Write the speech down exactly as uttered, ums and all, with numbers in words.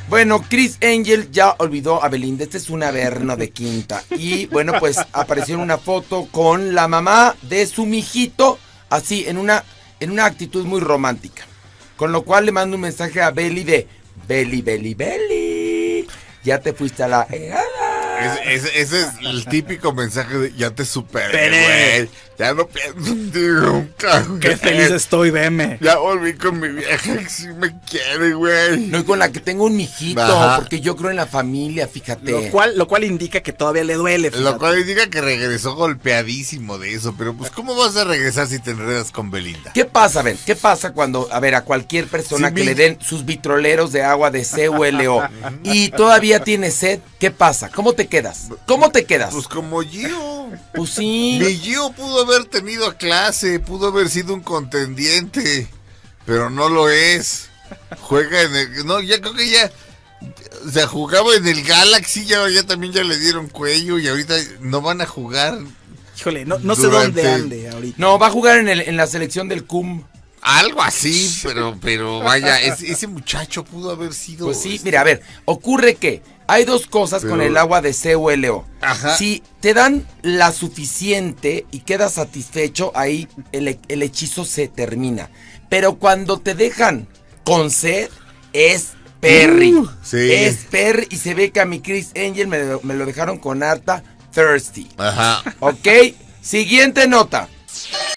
Bueno, Criss Angel ya olvidó a Belinda. Este es un averno de quinta. Y bueno, pues apareció en una foto con la mamá de su mijito, así, en una, en una actitud muy romántica. Con lo cual le mando un mensaje a Beli de Beli, Beli, Beli. Ya te fuiste a la... Es, es, ese es el típico mensaje de ya te superé, güey. Ya no pienso en ti nunca. Qué feliz estoy, veme. Ya volví con mi vieja que sí me quiere, güey. No, y con la que tengo un mijito, ajá, porque yo creo en la familia, fíjate. Lo cual, lo cual indica que todavía le duele, fíjate. Lo cual indica que regresó golpeadísimo de eso. Pero pues, ¿cómo vas a regresar si te enredas con Belinda? ¿Qué pasa, a ver? ¿Qué pasa cuando, a ver, a cualquier persona sí, que mi... le den sus vitroleros de agua de C U L O y todavía tiene sed? ¿Qué pasa? ¿Cómo te quedas? ¿Cómo te quedas? Pues como Gio. Pues sí. Mi Gio pudo haber tenido clase, pudo haber sido un contendiente, pero no lo es. Juega en el... No, ya creo que ya... O sea, jugaba en el Galaxy, ya, ya también ya le dieron cuello y ahorita no van a jugar. Híjole, no, no durante... sé dónde ande ahorita. No, va a jugar en, el, en la selección del C U M. Algo así, pero, pero vaya, es, ese muchacho pudo haber sido... Pues sí, este... mira, a ver, ocurre que hay dos cosas pero... con el agua de C U L O. Ajá. Si te dan la suficiente y quedas satisfecho, ahí el, el hechizo se termina. Pero cuando te dejan con sed, es Perry. Uh, sí. Es Perry y se ve que a mi Criss Angel me, me lo dejaron con harta thirsty. Ajá. Ok, siguiente nota.